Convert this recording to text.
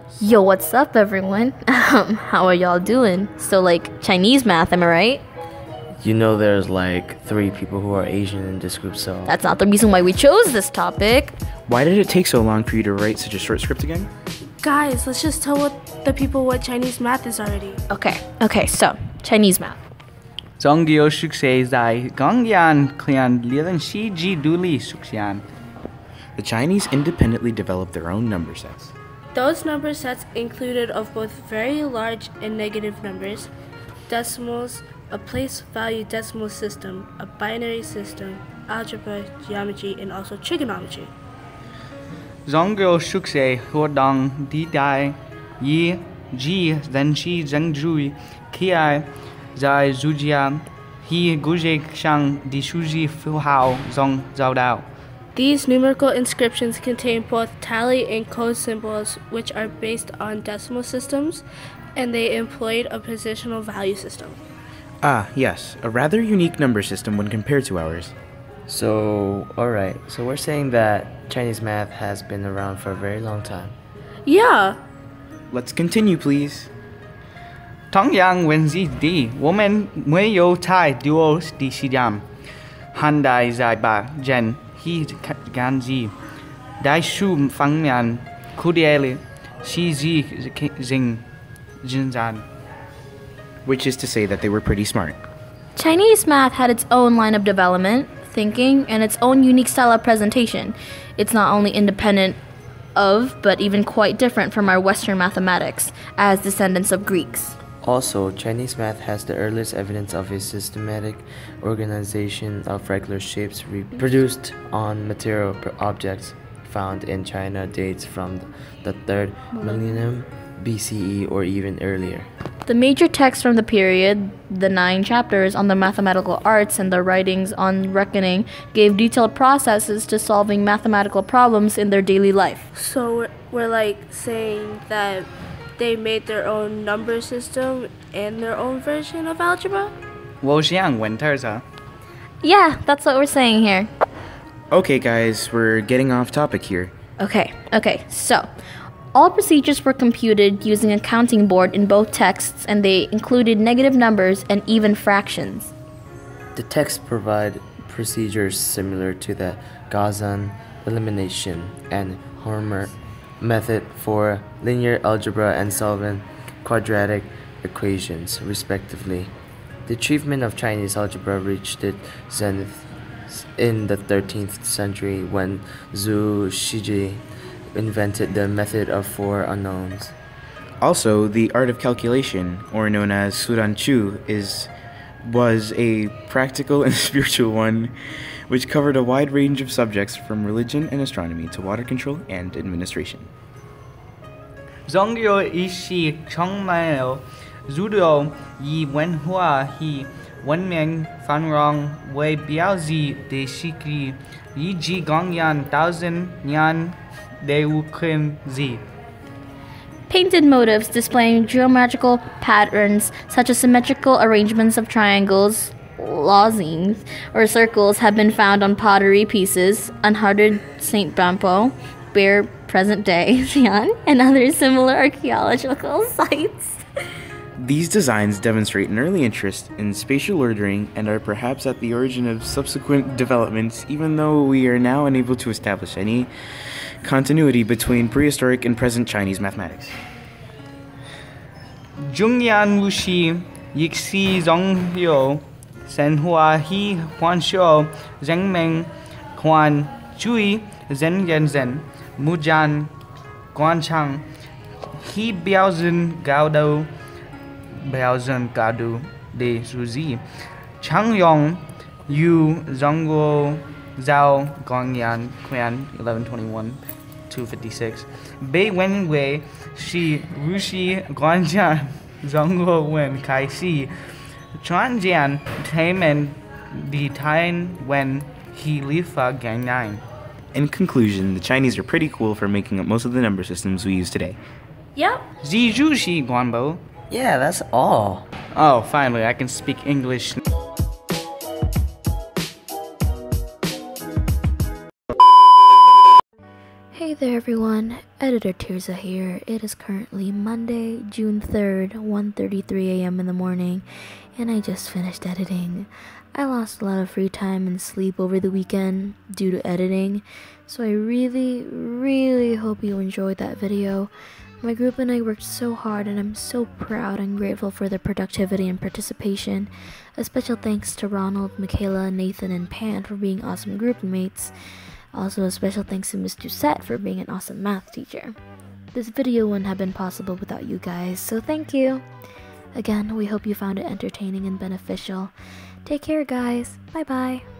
Yo, what's up, everyone? How are y'all doing? So, like, Chinese math, am I right? You know there's like 3 people who are Asian in this group, so... That's not the reason why we chose this topic. Why did it take so long for you to write such a short script again? Guys, let's just tell the people what Chinese math is already. Okay, so, Chinese math. Zonggyo Shuksei Zai Gongyan Klian Lilan Shi Ji Duli Shuxian. The Chinese independently developed their own number sets. Those number sets included of both very large and negative numbers, decimals, a place value decimal system, a binary system, algebra, geometry, and also trigonometry. Zonggyo Shuksei Huodong Di Dai Yi Ji Zenshi Zhengjui Kiai Zai Zujia He Guje Shang Di Shuji Fuhao Zong Zhao Dao. These numerical inscriptions contain both tally and code symbols, which are based on decimal systems, and they employed a positional value system. Ah, yes, a rather unique number system when compared to ours. So, alright. So we're saying that Chinese math has been around for a very long time. Yeah! Let's continue, please. Tongyang Wenzi Di Woman Muyo Tai Duo Di Xidam Handai Zai Ba Jen He Ganzi Dai Shu Fangmian Kudieli Shi Zi Xing Jinzan. Which is to say that they were pretty smart. Chinese math had its own line of development, thinking, and its own unique style of presentation. It's not only independent of, but even quite different from our Western mathematics, as descendants of Greeks. Also, Chinese math has the earliest evidence of a systematic organization of regular shapes reproduced on material objects found in China dates from the 3rd millennium BCE or even earlier. The major texts from the period, the 9 chapters on the mathematical arts and the writings on reckoning, gave detailed processes to solving mathematical problems in their daily life. So we're like saying that they made their own number system and their own version of algebra? Wojiang Wenterza. Yeah, that's what we're saying here. Okay, guys, we're getting off topic here. Okay, so all procedures were computed using a counting board in both texts, and they included negative numbers and even fractions. The texts provide procedures similar to the Gaussian elimination and Hormer method for linear algebra and solving quadratic equations, respectively. The achievement of Chinese algebra reached its zenith in the 13th century when Zhu Shiji invented the method of 4 unknowns. Also, the art of calculation, or known as Suranchu, was a practical and spiritual one, which covered a wide range of subjects from religion and astronomy to water control and administration. Zonggyo Ishi Chongmao Zudo Yi Wenhua He Wenming Fanrong Wei Biaozi De Shikri Yi Ji Gongyan 1000 Nyan De Wukin Zi. Painted motifs displaying geometrical patterns such as symmetrical arrangements of triangles, lozings, or circles have been found on pottery pieces, unhearted St. Bampo, Bear present-day Xi'an, and other similar archaeological sites. These designs demonstrate an early interest in spatial ordering and are perhaps at the origin of subsequent developments, even though we are now unable to establish any continuity between prehistoric and present Chinese mathematics. Zhongyan Wuxi Yixi Zonghyo Senhua He Huanxiu Zhengmeng Huan Chui Zhenyanzhen Mujan Guanchang He Biaozhen Gaudo Biaozhen Gaudu De Suzi Changyong Yu Zhongguo Zhao Gongyan Qian 1121-256 Bei Wenwei Shi Rushi Guanjian Zhongguo Wen Kai Shi Chuanjian Taimen Di Tain Wen He Lifa Gang 9. In conclusion, the Chinese are pretty cool for making up most of the number systems we use today. Yep. Zizhu Shi Guanbo. Yeah, that's all. Oh, finally, I can speak English. Hey there everyone, Editor Tirza here. It is currently Monday, June 3rd, 1:33 a.m. in the morning, and I just finished editing. I lost a lot of free time and sleep over the weekend due to editing, so I really hope you enjoyed that video. My group and I worked so hard, and I'm so proud and grateful for their productivity and participation. A special thanks to Ronald, Michaela, Nathan, and Pan for being awesome group mates. Also, a special thanks to Ms. Doucette for being an awesome math teacher. This video wouldn't have been possible without you guys, so thank you. Again, we hope you found it entertaining and beneficial. Take care, guys. Bye-bye.